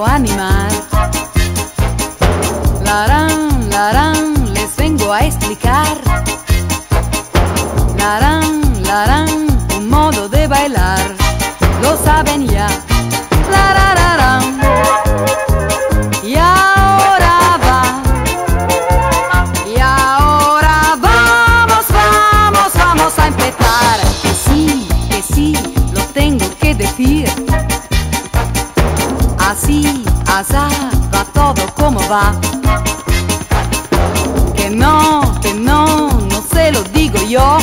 quiero animar. Larán, les vengo a explicar. Larán, un modo de bailar, lo saben ya. Larararán. Y ahora vamos a empezar. Que sí, lo tengo que decir. Así, asá, va todo como va. Que no se lo digo yo.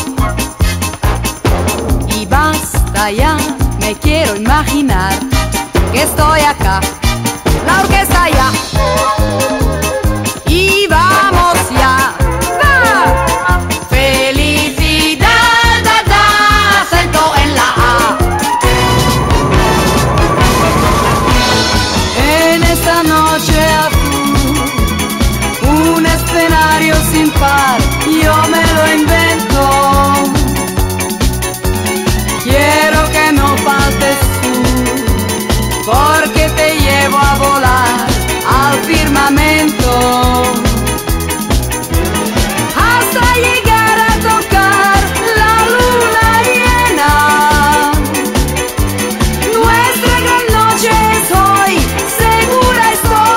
Y basta ya, me quiero imaginar que estoy acá, la orquesta ya. Y vamos ya. ¡Va! Felicidad, acento en la A. En esta noche azul, un escenario sin par, yo me lo invento. Quiero que no faltes tú, porque te llevo a volar al firmamento, hasta llegar a tocar la luna llena. Nuestra gran noche es hoy, segura estoy.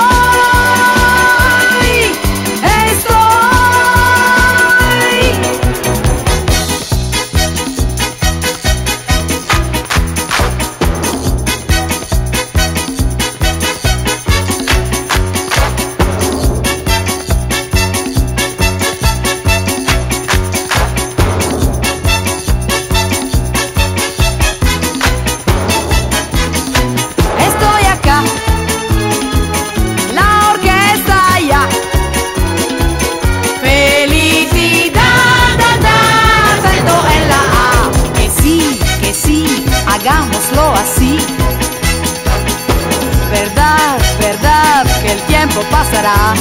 Hagámoslo así. Verdad que el tiempo pasará.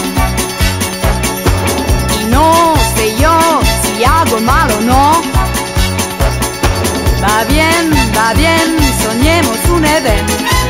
Y no sé yo si hago mal o no. Va bien, soñemos un evento.